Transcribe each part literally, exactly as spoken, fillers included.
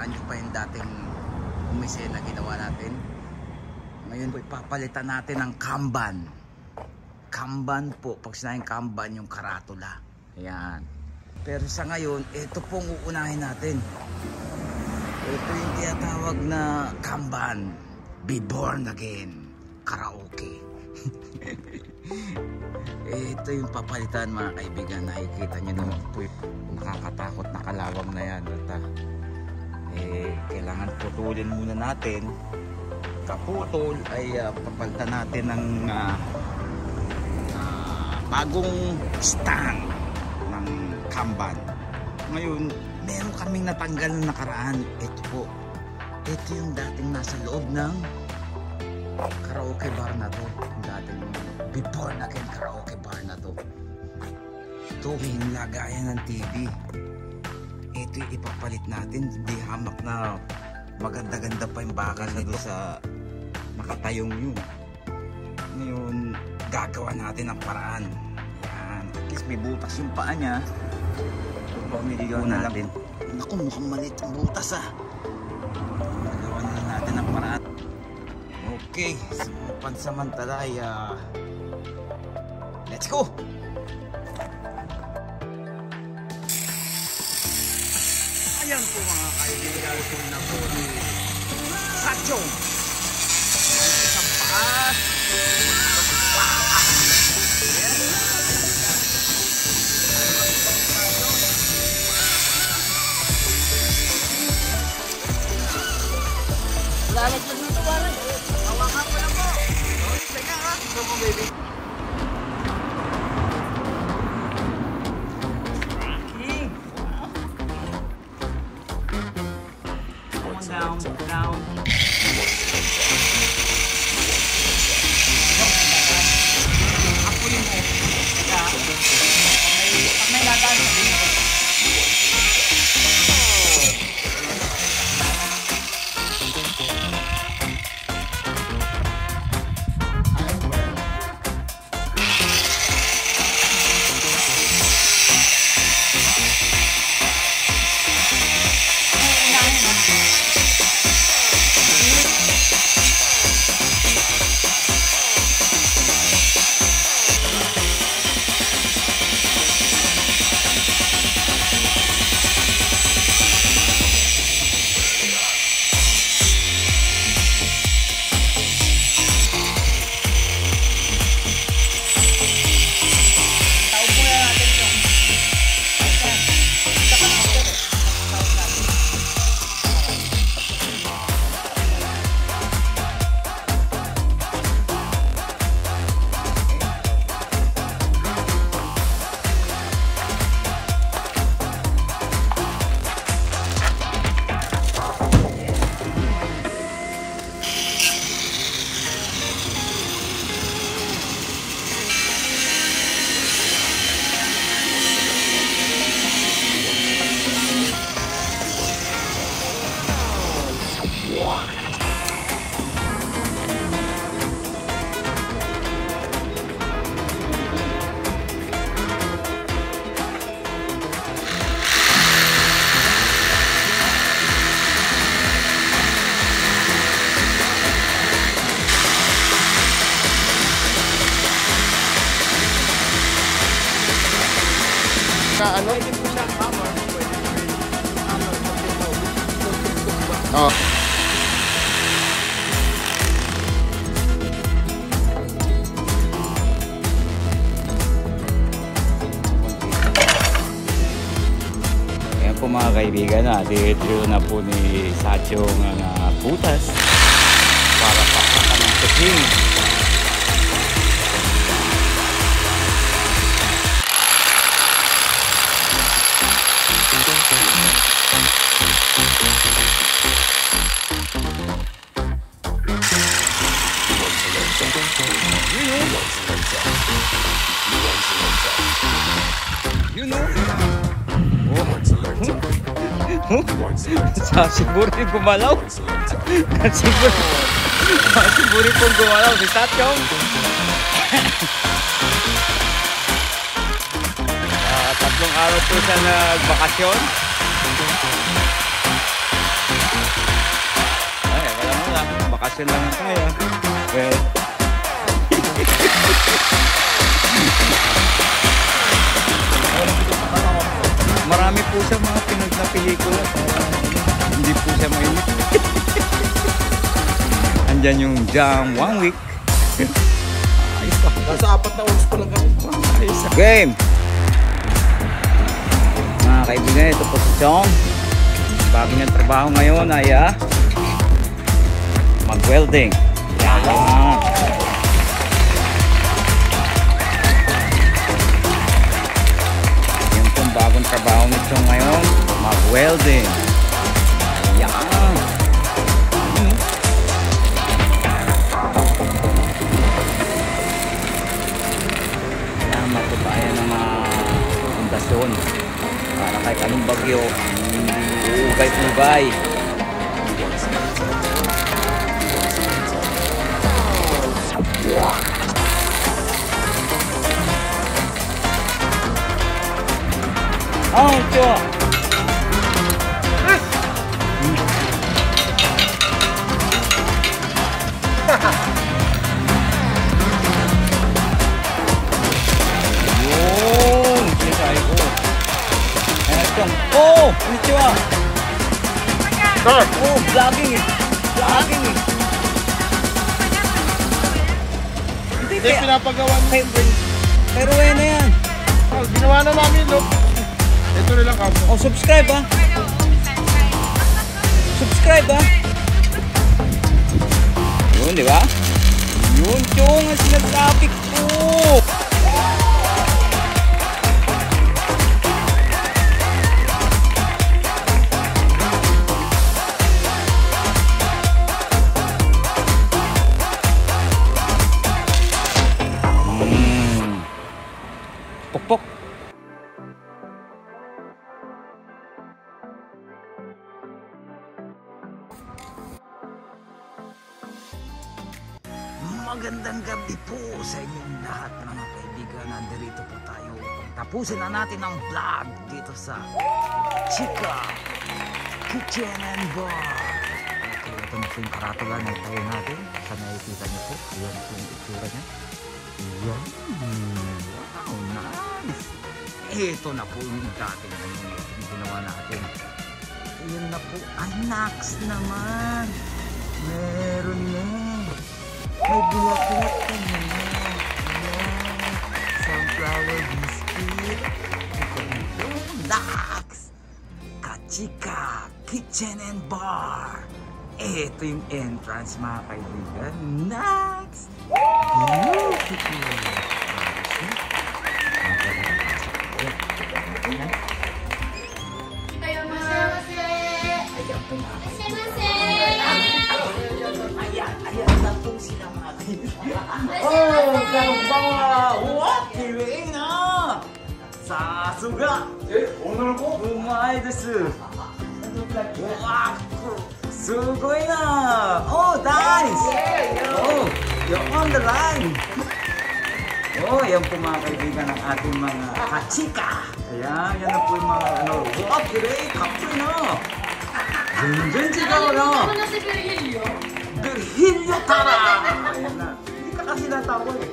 Tandaan nyo pa yung dating umise na ginawa natin. Ngayon po ipapalitan natin ng Kanban. Kanban po, pag sinayang Kanban yung karatula. Ayan. Pero sa ngayon, ito pong uunahin natin. Ito yung tinatawag na Kanban. Be Born Again Karaoke. Ito yung papalitan mga kaibigan. Nakikita nyo naman po yung nakakatakot na kalawang na yan. At, uh, eh, kailangan putulin muna natin. Kaputol ay uh, papalitan natin ng uh, uh, bagong stand ng Kanban. Ngayon, meron kaming natanggal na nakaraan. Ito po. Ito yung dating nasa loob ng karaoke bar na to. Yung dating Be Born Again karaoke bar na to. Ito yung lagayan ng T V. Ito yung ipapalit natin. Hindi hamak na maganda-ganda pa yung bakal na doon sa nakatayong yun. Ngayon, gagawa natin ang paraan. Yan. At least may butas yung paa niya. Pumiligaw na natin. Naku, mukhang maliit ang butas ah. Gagawa na lang natin ang paraan. Okay, so pansamantala ay uh, let's go! Ayan po mga kaibigan ko na po ni Satchong. Sa paas. Lalag na dito ba rin? Hawakan ko na po. Sorry, teka ha. Ito po baby. Down, down. Apunin mo. Kaya, pag may lagaan sa dito. Ano? Pwede po siyang hammer, pwede po yung hammer po dito. Oh. Ayan po mga kaibigan, dito na po ni Satchong ang uh, butas para pakakan ng kutsing. You know? Sasiburi gumalaw. Sasiburi. Sasiburi pong gumalaw si Satchong. uh, tatlong araw po siya nagbakasyon. Magbakasyon lang tayo. Well, marami po siya mga Pinoy na pelikula. Hindi po siya mainit. Andyan yung Jam One Week. Ayos ka. Nasa apat na oras pa lang kami. Ayos. Game! Mga kaibigan, ito po si Chong. Bago niyang trabaho ngayon ay ah, mag-welding. Yan. Yan po bagong trabaho ni Chong ngayon, mag-welding. Yan. Hmm. Yan, matubayan ng mga pundasyon para kahit anong bagyo, ugay-ugay. Oh, ito. Yun, sinasay ko. Ayan, ito. Oh, konnichiwa. Oh, vlogging eh. Vlogging eh. Hindi, Hindi, kaya- pinapagawa Pero, pero yan na yan. Oh, ginawa na namin, look. Ito na lang kamo. Oh, subscribe ah. Subscribe ah. Yun, di ba? Yun, Chong, ang sinatraffic ko. Hmm. Pokpok. Magandang gabi po sa inyong lahat mga kaibigan. Nandito po tayo upang tapusin na natin ang vlog dito sa Chika Kitchen and Bar. Okay, ito na po yung karatula na itayo natin. Sa nakikita niyo po, ayan po yung itsura niya. Ayan. Wow, nice. Ito na po yung dating ano, yung ginawa natin. Ayan na po. Ay, Nax naman. Meron na. May buwak-buwak ka na. Ayan. Sunflower biscuit. Ito, Nax. Kachika Kitchen and Bar. Ito yung entrance mga kaibigan. Nax. Beautiful. Ayan, ayan na po sila mga kaibigan. Oh, karumbawa! What? Kiring na! Sasuga! Eh, 오늘 거? Umay desu! Wow! Sugoi na! Oh, nice! Oh, you're on the line! Oh, yan po mga kaibigan ng ating mga kachika! Ayan, yan na po yung mga ano. Wow, kiring! Kapoy na! Junjun sigaw na! Ano si Virgilio? Virgilio Tara! Ayan na. Hindi ka kasi natawa eh.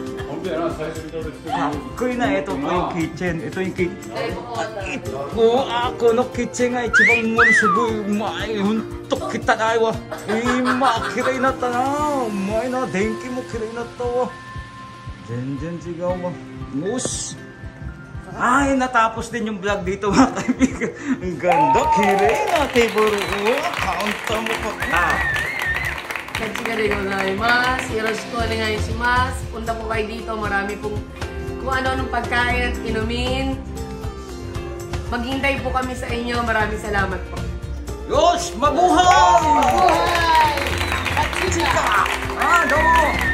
Kapoy na, ito po yung kitchen. Ito yung kitchen. Ito ako no kitchen nga ichibang mo sugoy. Umay, huntok kita na iwa. Ima, kiray na ta na. Umay na, denki mo kiray na ta wa. Janjan sigaw mo. Mus! Ay, natapos din yung vlog dito mga kaibigan. Ang ganda, kiray na. Tiburo, counter mo pa ka. Kachika de gozaimasu. Yoroshiku onegaishimasu. Punta po kayo dito. Marami pong kung ano-anong pagkain at inumin. Maghintay po kami sa inyo. Maraming salamat po. Yosh! Mabuhay! Buhay! Kachika! Ah, domo!